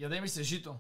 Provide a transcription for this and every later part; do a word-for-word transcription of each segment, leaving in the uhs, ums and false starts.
Яде ми се жито.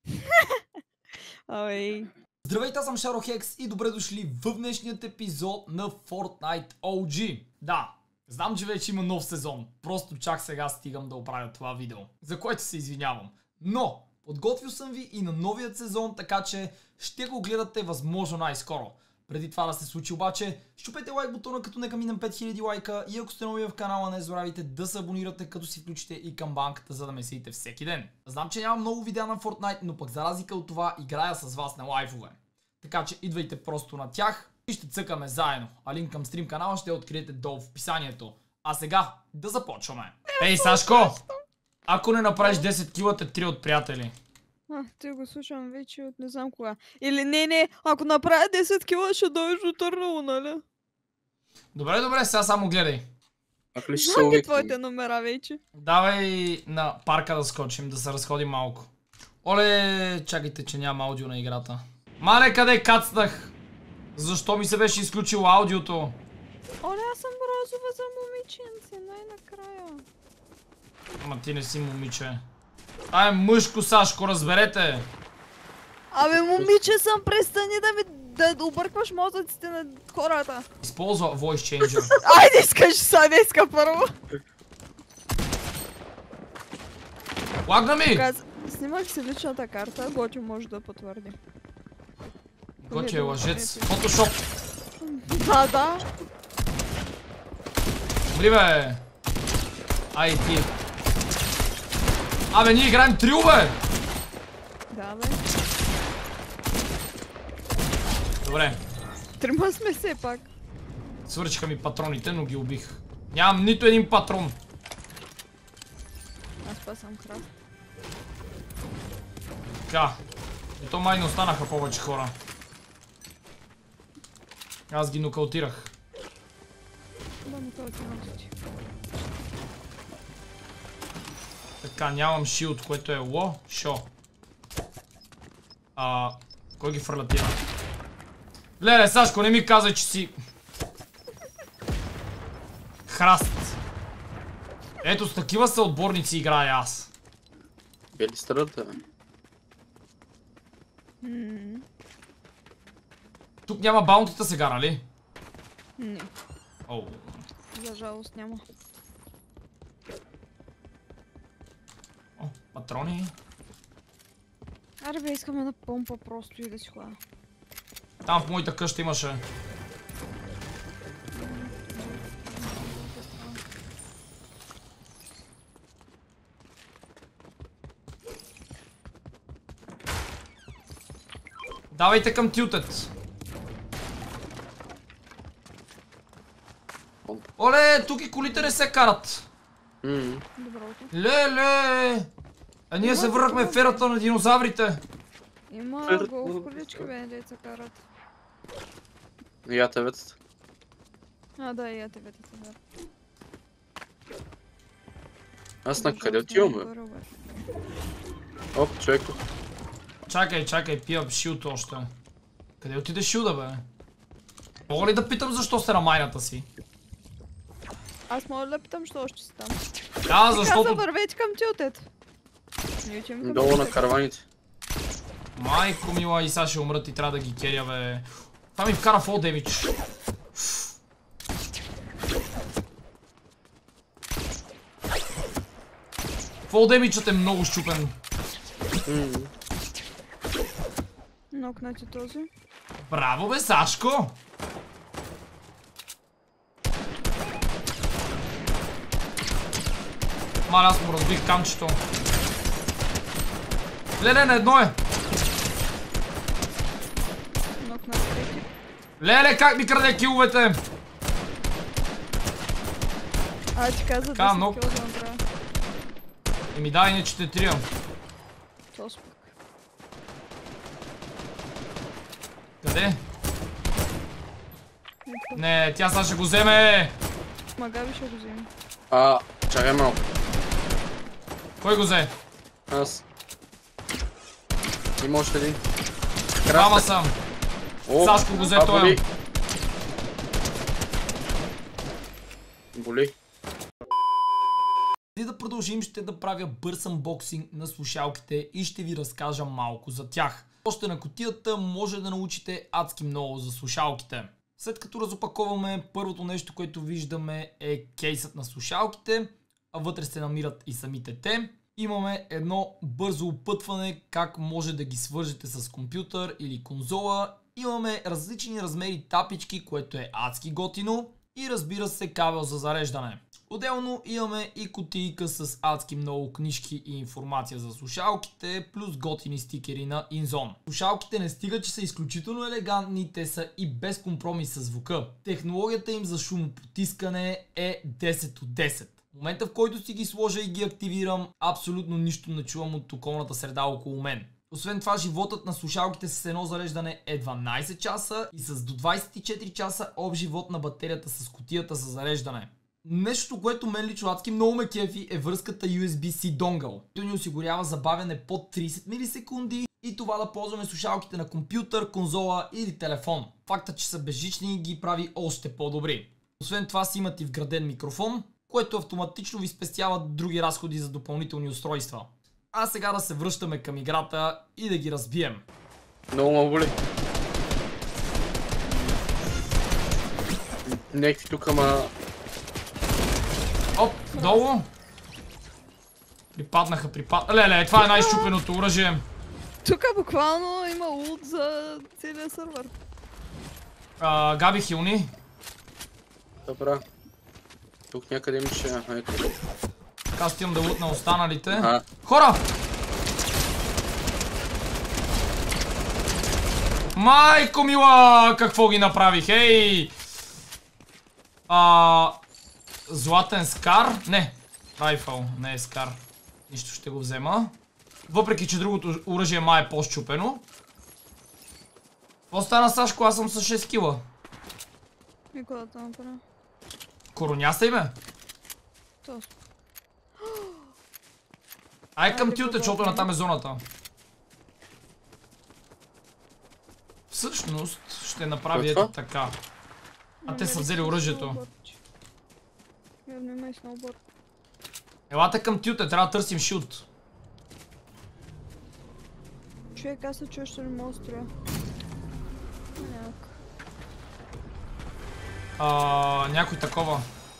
Ай. Здравейте, аз съм Шарохекс и добре дошли в днешният епизод на Fortnite О Джи. Да, знам, че вече има нов сезон. Просто чак сега стигам да оправя това видео, за което се извинявам. Но подготвил съм ви и на новият сезон, така че ще го гледате възможно най-скоро. Преди това да се случи обаче, щупете лайк бутона, като нека минем пет хиляди лайка, и ако сте нови в канала, не забравяйте да се абонирате, като си включите и камбанката, за да ме следите всеки ден. Знам, че няма много видеа на Fortnite, но пък за разлика от това играя с вас на лайфове. Така че идвайте просто на тях и ще цъкаме заедно. А линк към стрим канала ще откриете долу в описанието. А сега да започваме. Ей, Сашко! Ако не направиш десет кила, те три от приятели. А, ти го слушам вече от не знам кога. Или не, не, ако направя десет кила, ще дойдеш до Търново, нали? Добре, добре, сега само гледай. Знам ги твоите номера вече. Давай на парка да скочим, да се разходим малко. Оле, чакайте, че няма аудио на играта. Мале, къде кацнах? Защо ми се беше изключило аудиото? Оле, аз съм розова за момиченце, най-накрая. Ама ти не си момиче. Ай, мъжко, Сашко, разберете. Абе, момиче съм, престани да ми да объркваш мозъците на хората. Използва Voice Changer. Айде, искаш са, не иска първо. Лагна ми! Каз... Снимах си личната карта, Готи може да потвърди. Готи е лъжец. Фотошоп. Да, да. Умри, бе. Ай, ти. Абе, ние играем трио, бе. Да, бе. Добре. Трима сме все пак. Свърчиха ми патроните, но ги убих. Нямам нито един патрон. Аз па съм храст. Така. Ето май не останаха повече хора. Аз ги нокаутирах. Да, нокаутирам ти. Така, нямам шилд, което е ло, шо. А, кой ги фърля тия? Леле, Сашко, не ми казай, че си... Храст. Ето, с такива са отборници играя аз. Бели страната, бе. Тук няма баунтита сега, нали? Не. Оу. За жалост няма. О, патрони. Аре бе, искаме да помпа просто и да си ходя. Там в моята къща имаше. Давайте към тютет. Оле, тук и колите не се карат. Добро утро. Леле! А ние се върнахме в ерата на динозаврите. Има голф колички, бе, деца карат. И АТВ-тата. А, да, и АТВ-тата, да. Аз на къде отивам, бе? Оп, човек тук. Чакай, чакай, пия шилд още. Къде отиде шилда, бе? Мога ли да питам защо сте на майната си? Аз мога да питам, що още си там. Да, защото... Каза, вървете към тютет. Долу на караваните. Майко мила, и сега ще умрат и трябва да ги керя, бе. Това ми вкара фол демидж. Фол демиджът е много щупен. Нокнати този. Браво, бе, Сашко! Маля, аз му разбих камчето. Леле, на едно е! Нокнати трети. Леле, как ми краде киловете? А, ти каза десет Камно. кила да направя. И ми дай, не че те триям. Тос пък. Къде? Не, тя сега ще го вземе! Магаби ще го вземе. А, чакай малко. Кой го взе? Аз. Има още един. Двама съм. Сашко го взе той. Боли. Преди да продължим, ще да правя бърз анбоксинг на слушалките и ще ви разкажа малко за тях. Още на кутията може да научите адски много за слушалките. След като разопаковаме, първото нещо, което виждаме е кейсът на слушалките, а вътре се намират и самите те. Имаме едно бързо опътване как може да ги свържете с компютър или конзола. Имаме различни размери тапички, което е адски готино. И разбира се, кабел за зареждане. Отделно имаме и кутийка с адски много книжки и информация за слушалките, плюс готини стикери на INZON. Слушалките не стига, че са изключително елегантни, те са и без компромис със звука. Технологията им за шумопотискане е десет от десет. В момента, в който си ги сложа и ги активирам, абсолютно нищо не чувам от околната среда около мен. Освен това, животът на слушалките с едно зареждане е дванайсет часа и с до двайсет и четири часа общ живот на батерията с кутията за зареждане. Нещо, което мен лично адски много ме кефи, е връзката ю ес би-C донгъл. Той ни осигурява забавяне под трийсет милисекунди и това да ползваме слушалките на компютър, конзола или телефон. Фактът, че са безжични ги прави още по-добри. Освен това си имат и вграден микрофон, което автоматично ви спестява други разходи за допълнителни устройства. А сега да се връщаме към играта и да ги разбием. Много ме боли. Некви тук, ама... Оп, долу. Припаднаха, припаднаха. Леле, това е най-щупеното оръжие. Тук буквално има лут за целия сървър. А, Габи хилни. Добра. Тук някъде имаше... Ето. Така стигам да лутна останалите. Ага. Хора! Майко мила! Какво ги направих? Ей! А... Златен скар? Не. Райфъл, не е скар. Нищо ще го взема. Въпреки, че другото оръжие май е по-щупено. Какво стана, Сашко? Аз съм с шест кила. И кога да направя? Коронясай ме! Точно. Ай към тилте, защото натам е зоната. Всъщност ще направя ето така. А те са взели оръжието. Явно има и сноуборд. Елате към тилте, трябва да търсим шилд. Човек, аз се чуя, ще не мога да строя. Няк. А, някой такова.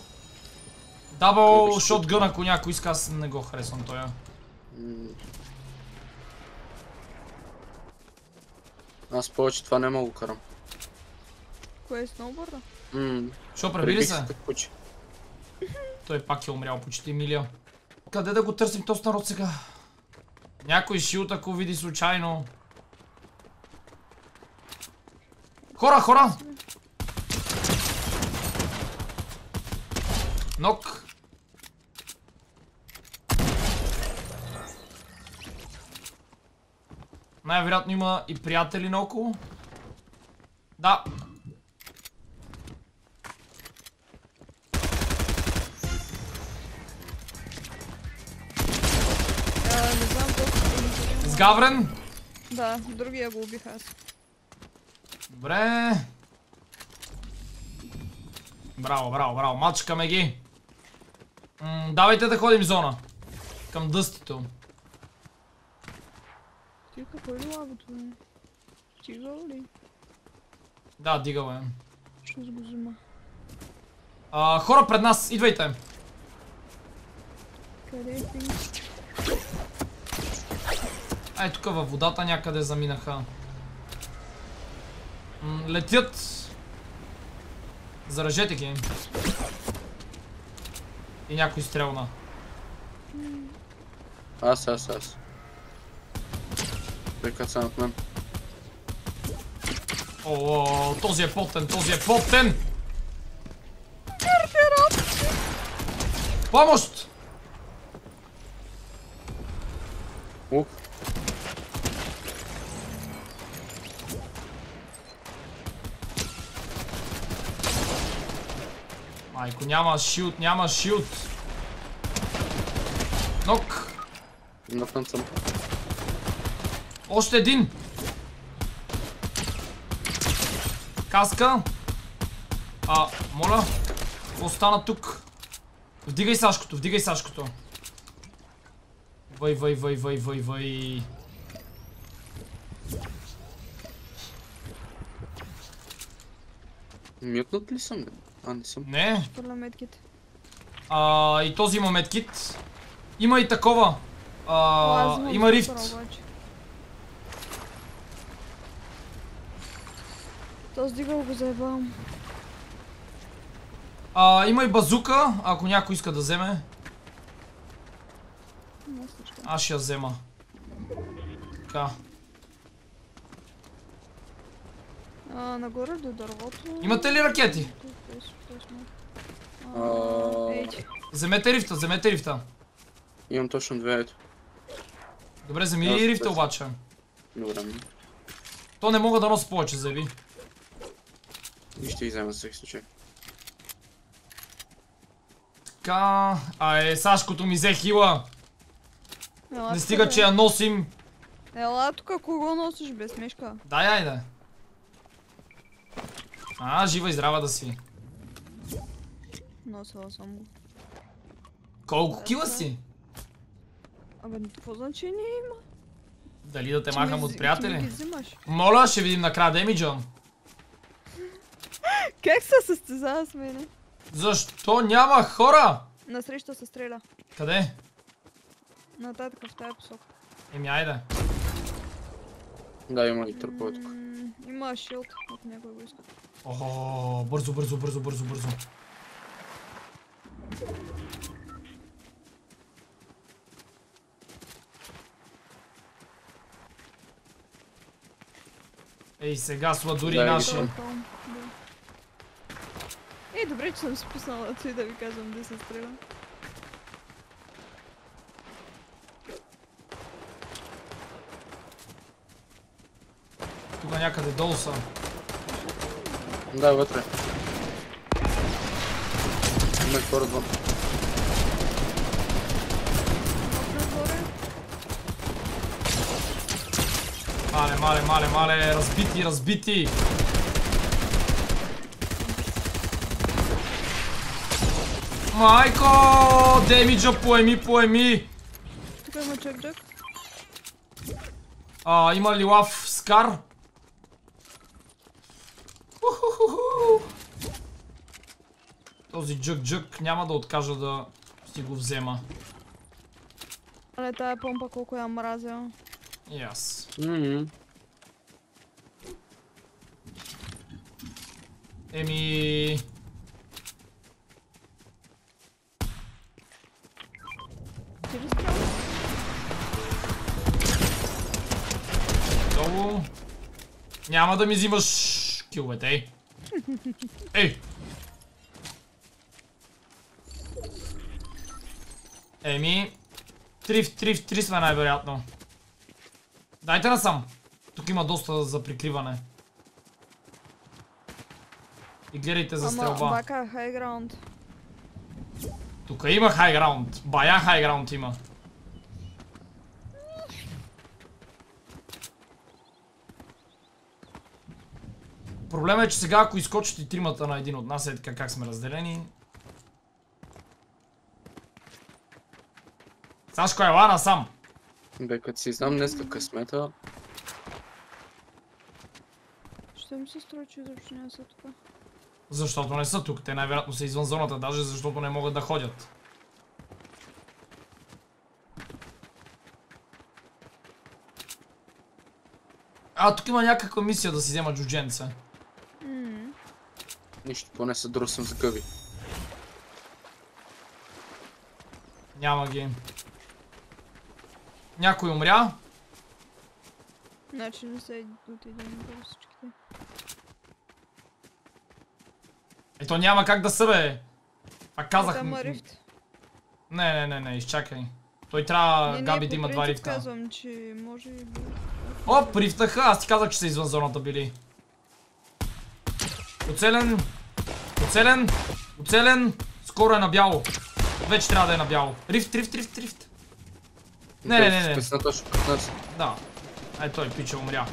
Дабъл шотгън, ако някой иска, аз не го харесвам тоя. Аз повече това не мога да карам. Кое е сноуборда? Ммм. Шо, преби се? Куче. Той пак е умрял почти милия. Къде да го търсим този народ сега? Някой шилд, ако види случайно. Хора, хора! Нок. Най-вероятно има и приятели наоколо. Да. А, не знам колко... Сгаврен? Да, другия го убих аз. Добре. Браво, браво, браво. Мачкаме ги. М, давайте да ходим зона. Към дъстито. Ти какво е лабото, бе? Стигал ли? Да, дигал е. Ще го взема. А, хора пред нас, идвайте. Къде е ти? Ай, тук във водата някъде заминаха. М, летят. Заражете ги. И някой стрелна. Аз, аз, аз. Тъй са над мен. О, този е потен, този е потен! Помощ! Ух. Майко, няма шилд, няма шилд. Нок. Нокнат съм. Още един. Каска. А, моля. Остана тук. Вдигай Сашкото, вдигай Сашкото. Въй, въй, въй, въй, въй, въй. Мютнат ли съм, бе? А, не съм. Не. Хвърля медките. А, и този има медкит. Има и такова. А, има рифт. Този дигъл го заебавам. А, има и базука, ако някой иска да вземе. Аз ще я взема. Така. А, нагоре до дървото. Имате ли ракети? А... Ейди. Вземете рифта, вземете рифта. Имам точно две, ето. Добре, вземи и рифта обаче. Добре. То не мога да нося повече, заяви. И ще ги взема за всеки случай. Така... Ай, Сашкото ми взе хила. Ела, Не стига, че я носим. Ела, тук кого носиш без смешка? Дай, айде. А, жива и здрава да си. Носила съм го. Колко кила си? Абе, какво значение има? Дали да те Ти махам ми от зи- приятели? ти ми ги взимаш. Моля, ще видим накрая демиджа. Как се състезава с мене? Защо няма хора? Насреща се стреля. Къде? Нататък в тая посока. Еми, айде. Да, има и търпове тук. М, Има шилд, ако някой го иска. Охо, бързо, бързо, бързо, бързо, бързо. Ей, сега сладури Да, наши. виждам. Хълм, да. Ей, добре, че съм си пуснала той да ви казвам да се стрелям. Тук някъде долу са. Да, вътре. Има и хора два. Нагоре. Мале, мале, мале, мале, разбити, разбити. Майко, демиджа поеми, поеми. Тук има чак-джак. А, има ли лав скар? Ухухуху. Този джък-джък няма да откажа да си го взема. Але тая помпа колко я мразя. И аз. Ммм. Еми... Ти ли стрелям? Долу. Няма да ми взимаш киловете, ей. Ей! Еми... Триф, триф, три сме най-вероятно. Дайте насам. Тук има доста за прикриване. И гледайте за Ама стрелба. бака хайграунд. Тук има хайграунд. Бая хайграунд има. Проблемът е, че сега ако изкочат и тримата на един от нас, е така как сме разделени. Сашко, ела насам. Бе, като си знам днеска късмета. Ще ми се струва, че изобщо не са тук. Защото не са тук. Те най-вероятно са извън зоната, даже защото не могат да ходят. А, тук има някаква мисия да си взема джудженца. Ммм. Нищо, поне се дросвам с гъби. Няма ги. Някой умря. Значи не са от един до всичките. Ето няма как да са, бе. А казах... Там има рифт. Не, не, не, не, изчакай. Той трябва Не, Габи не, да има по два принцип рифта. казвам, че може и... Оп, рифтаха, аз ти казах, че са извън зоната били. Оцелен. Оцелен. Оцелен. Скоро е на бяло. Вече трябва да е на бяло. Рифт, рифт, рифт, рифт. Не, не, не, не. Песна точно петнайсет. Да. Ай, той пича умря.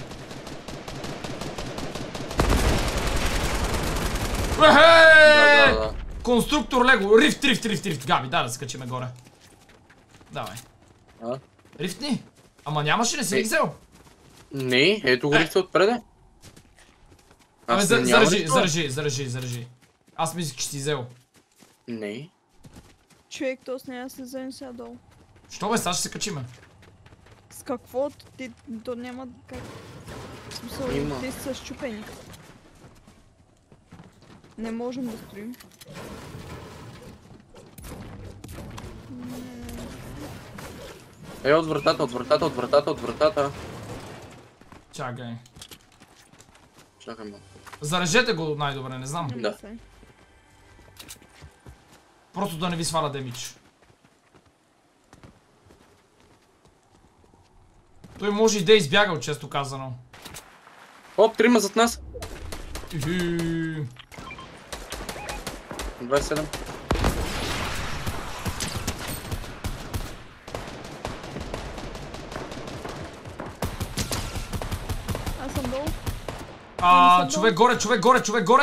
Ехе! Да, да, да. Конструктор Лего. Рифт, рифт, рифт, рифт. Габи, дай да се качиме горе. Давай. А? Рифтни. Ама нямаше, не си ги взел. Не, ето го Е. рифта отпреде. Абе, Аз за- не нямам зарежи, рифта. зарежи, зарежи, зарежи. Аз мислих, че си взел. Не. Човек, то с нея да се вземе сега долу. Що бе, сега ще се качиме. С какво? Ти, то няма как. В смисъл, Има. те са счупени. Не можем да строим. Е, от вратата, от вратата, от вратата, от вратата. Чакай. Чакай малко. Зарежете го най-добре, не знам. Няма Да. се. Просто да не ви сваля демидж. Той може и да е избягал, често казано. Оп, трима зад нас. Ихи. двайсет и седем. Аз съм долу. А, съм човек горе, човек горе, човек горе!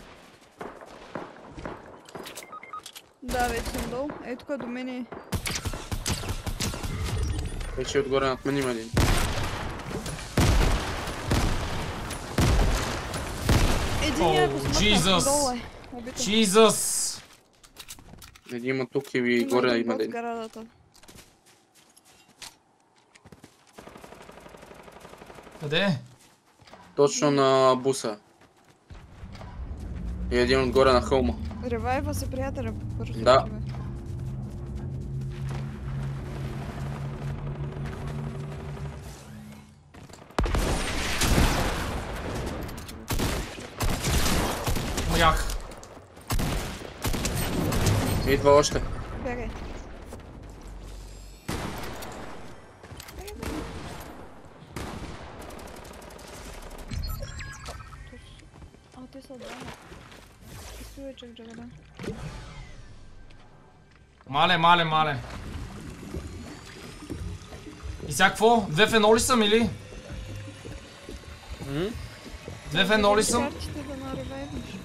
Да, вече съм долу. Ей, тук до мене. Вече отгоре над мен има един. Единият О, е посмъртна. Jesus. Долу е. Убито. Jesus! Един има тук и Има горе един има под един. сградата. Къде е? Точно на буса. И един отгоре на хълма. Ревайва се приятеля. Бързо. Да. бе. Умрях. Идва още. Бягай. А, те са двама. Стои чак джагада. Мале, мале, мале. И сега какво? Две в едно ли съм или? М? Две в едно ли съм? Картите да наревайваш.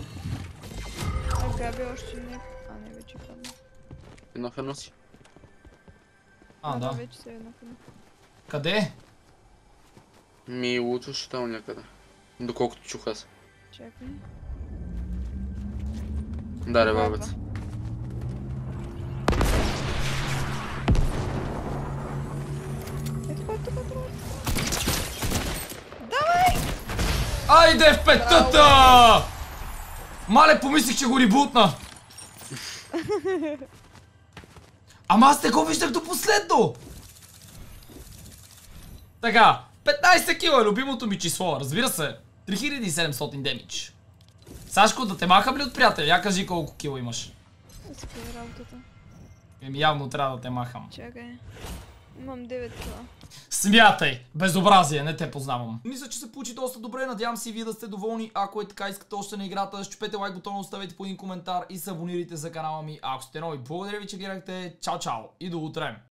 А Габи още не... А, не, вече падна. Едно в едно си. А, да. Вече се е еднакво. Къде е? Ми лутваше там някъде. Доколкото чух аз. Чакай. Да, ревайват. Ето кой тук е. Айде в петата! Мале, помислих, че го рибутна. Ама аз не го виждах до последно. Така, петнайсет кила е любимото ми число, разбира се. три хиляди и седемстотин демидж. Сашко, да те махам ли от приятел? Я кажи колко кило имаш. Да си прави работата. Еми явно трябва да те махам. Чакай. Имам девет кила. Смятай! Безобразие, не те познавам. Мисля, че се получи доста добре, надявам се и вие да сте доволни. Ако е така, искате още на играта, щупете лайк бутона, оставете по един коментар и се абонирайте за канала ми, ако сте нови. Благодаря ви, че гледахте. Чао, чао и до утре!